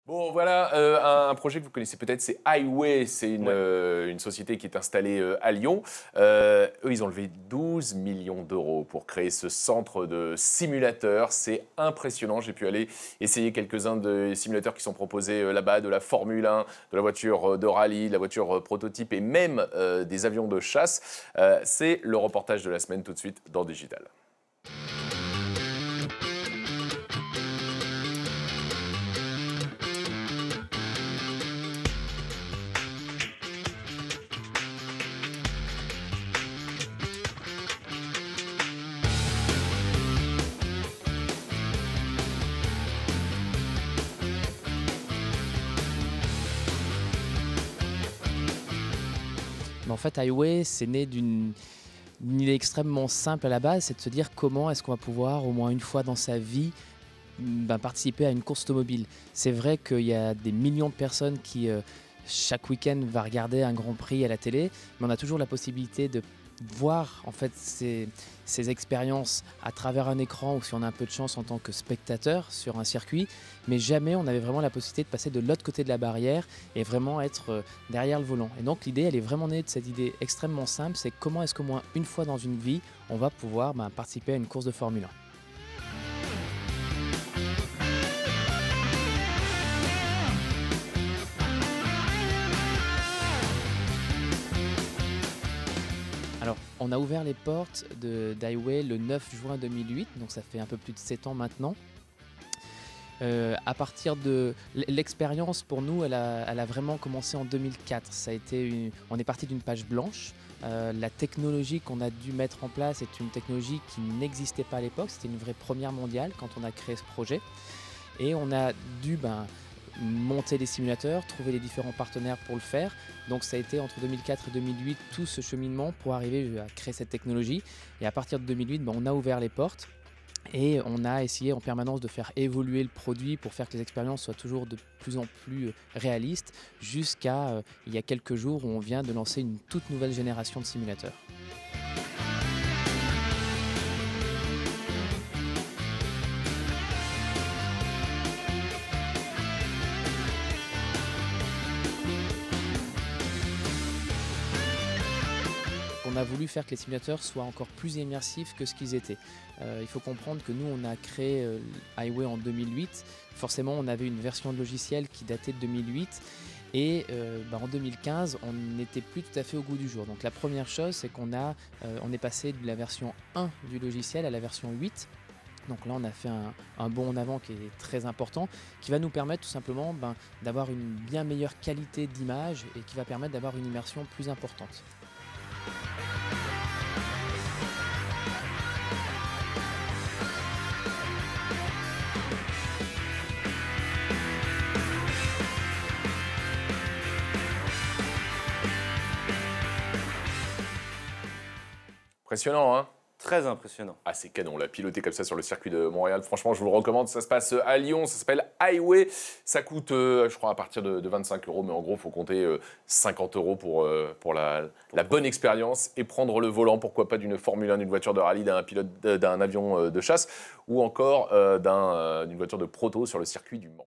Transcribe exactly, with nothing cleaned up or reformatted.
Bon, voilà, euh, un, un projet que vous connaissez peut-être, c'est Highway. C'est une, Ouais. euh, une société qui est installée euh, à Lyon. Euh, eux, ils ont levé douze millions d'euros pour créer ce centre de simulateurs. C'est impressionnant. J'ai pu aller essayer quelques-uns des simulateurs qui sont proposés euh, là-bas, de la Formule un, de la voiture euh, de rallye, de la voiture euh, prototype et même euh, des avions de chasse. Euh, c'est le reportage de la semaine tout de suite dans Digital. Mais en fait, Highway, c'est né d'une d'une idée extrêmement simple à la base, c'est de se dire comment est-ce qu'on va pouvoir, au moins une fois dans sa vie, mm, ben, participer à une course automobile. C'est vrai qu'il y a des millions de personnes qui, euh, chaque week-end, va regarder un Grand Prix à la télé, mais on a toujours la possibilité de voir en fait ces, ces expériences à travers un écran ou si on a un peu de chance en tant que spectateur sur un circuit, mais jamais on avait vraiment la possibilité de passer de l'autre côté de la barrière et vraiment être euh, derrière le volant. Et donc l'idée, elle est vraiment née de cette idée extrêmement simple, c'est comment est-ce qu'au moins une fois dans une vie, on va pouvoir ben, participer à une course de Formule un. Alors, on a ouvert les portes de d'Highway le neuf juin deux mille huit, donc ça fait un peu plus de sept ans maintenant. Euh, à partir de l'expérience, pour nous, elle a, elle a vraiment commencé en deux mille quatre. Ça a été une- on est parti d'une page blanche. Euh, la technologie qu'on a dû mettre en place est une technologie qui n'existait pas à l'époque. C'était une vraie première mondiale quand on a créé ce projet. Et on a dû ben, monter les simulateurs, trouver les différents partenaires pour le faire. Donc ça a été entre deux mille quatre et deux mille huit tout ce cheminement pour arriver à créer cette technologie. Et à partir de deux mille huit, ben, on a ouvert les portes. Et on a essayé en permanence de faire évoluer le produit pour faire que les expériences soient toujours de plus en plus euh, réalistes, jusqu'à euh, il y a quelques jours où on vient de lancer une toute nouvelle génération de simulateurs. On a voulu faire que les simulateurs soient encore plus immersifs que ce qu'ils étaient. Euh, il faut comprendre que nous, on a créé euh, Highway en deux mille huit. Forcément, on avait une version de logiciel qui datait de deux mille huit. Et euh, bah, en deux mille quinze, on n'était plus tout à fait au goût du jour. Donc la première chose, c'est qu'on a, euh, on est passé de la version un du logiciel à la version huit. Donc là, on a fait un, un bond en avant qui est très important, qui va nous permettre tout simplement ben, d'avoir une bien meilleure qualité d'image et qui va permettre d'avoir une immersion plus importante. Impressionnant, hein? Très impressionnant. Ah, c'est canon, la piloter comme ça sur le circuit de Montréal. Franchement, je vous le recommande. Ça se passe à Lyon, ça s'appelle Highway. Ça coûte, euh, je crois, à partir de, de vingt-cinq euros. Mais en gros, il faut compter euh, cinquante euros pour, euh, pour la, la bonne expérience et prendre le volant, pourquoi pas, d'une Formule un, d'une voiture de rallye, d'un pilote, d'un avion euh, de chasse ou encore euh, d'un, euh, d'une voiture de proto sur le circuit du Mans.